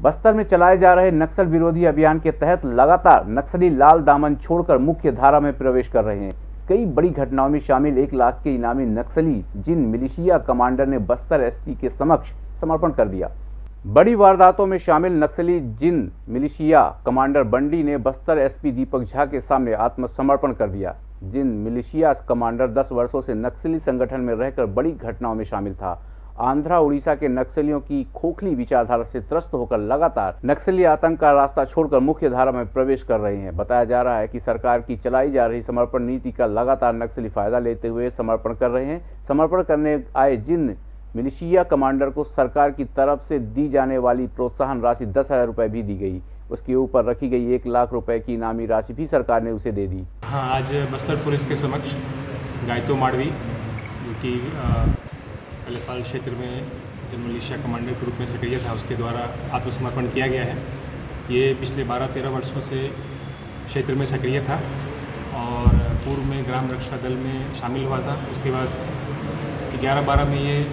बस्तर में चलाए जा रहे नक्सल विरोधी अभियान के तहत लगातार नक्सली लाल दामन छोड़कर मुख्य धारा में प्रवेश कर रहे हैं। कई बड़ी घटनाओं में शामिल 1 लाख के इनामी नक्सली जिन मिलिशिया कमांडर ने बस्तर एसपी के समक्ष समर्पण कर दिया। बड़ी वारदातों में शामिल नक्सली जिन मिलिशिया कमांडर बंडी ने बस्तर एसपी दीपक झा के सामने आत्मसमर्पण कर दिया। जिन मिलिशिया कमांडर 10 वर्षों से नक्सली संगठन में रहकर बड़ी घटनाओं में शामिल था। आंध्रा उड़ीसा के नक्सलियों की खोखली विचारधारा से त्रस्त होकर लगातार नक्सली आतंक का रास्ता छोड़कर मुख्य धारा में प्रवेश कर रहे हैं। बताया जा रहा है कि सरकार की चलाई जा रही समर्पण नीति का लगातार नक्सली फायदा लेते हुए समर्पण कर रहे हैं। समर्पण करने आए जिन मिलिशिया कमांडर को सरकार की तरफ से दी जाने वाली प्रोत्साहन राशि 10,000 रुपये भी दी गई। उसके ऊपर रखी गई 1 लाख रुपए की इनामी राशि भी सरकार ने उसे दे दी। हाँ, आज बस्तर पुलिस के समक्ष गायतो माड़वी जो कि कलेपाल क्षेत्र में जिन मिलिशिया कमांडर के रूप में सक्रिय था उसके द्वारा आत्मसमर्पण किया गया है। ये पिछले 12-13 वर्षों से क्षेत्र में सक्रिय था और पूर्व में ग्राम रक्षा दल में शामिल हुआ था। उसके बाद 11-12 में ये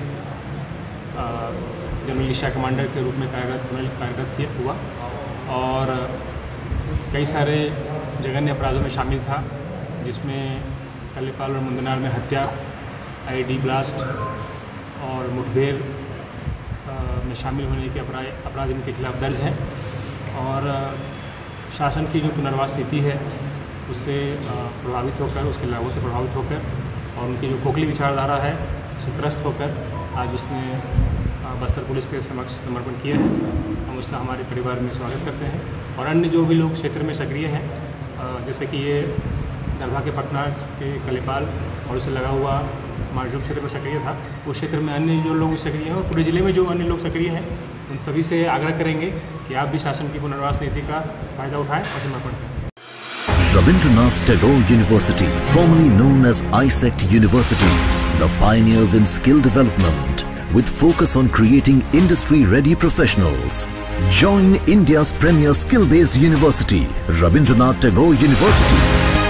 जन मिलिशिया कमांडर के रूप में कार्यरत हुआ और कई सारे जघन्य अपराधों में शामिल था, जिसमें कलेपाल और मुंदनार में हत्या, आईडी ब्लास्ट और मुठभेड़ में शामिल होने के अपराध इनके खिलाफ दर्ज हैं। और शासन की जो पुनर्वास नीति है उससे प्रभावित होकर, उसके लाभों से प्रभावित होकर और उनकी जो खोखली विचारधारा है उससे त्रस्त होकर आज उसने बस्तर पुलिस के समक्ष समर्पण किया है। हम उसका हमारे परिवार में स्वागत करते हैं। और अन्य जो भी लोग क्षेत्र में सक्रिय हैं, जैसे कि ये दरभा के पटना के कलेपाल और उसे लगा हुआ मारजू क्षेत्र में सक्रिय था, उस क्षेत्र में अन्य जो लोग सक्रिय हैं और पूरे जिले में जो अन्य लोग सक्रिय हैं, उन सभी से आग्रह करेंगे कि आप भी शासन की पुनर्वास नीति का फायदा उठाएं और समर्पण करें। Rabindranath Tagore University, formerly known as ISECT University, the pioneers in skill development with focus on creating industry-ready professionals. Join India's premier skill-based university, Rabindranath Tagore University.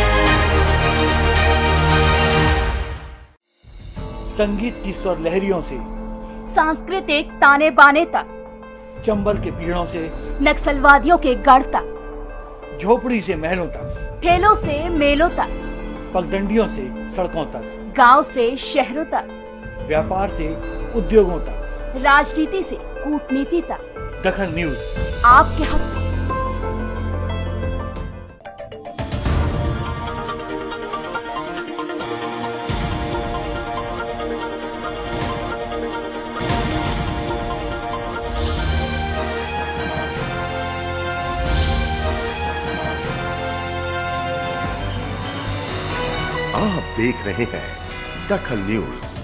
संगीत की स्वर लहरियों से सांस्कृतिक ताने बाने तक, चंबल के पीड़ों से नक्सलवादियों के गढ़ तक, झोपड़ी से महलों तक, ठेलों से मेलों तक, पगडंडियों से सड़कों तक, गांव से शहरों तक, व्यापार से उद्योगों तक, राजनीति से कूटनीति तक, दखन न्यूज आपके हक में। आप देख रहे हैं दखन न्यूज।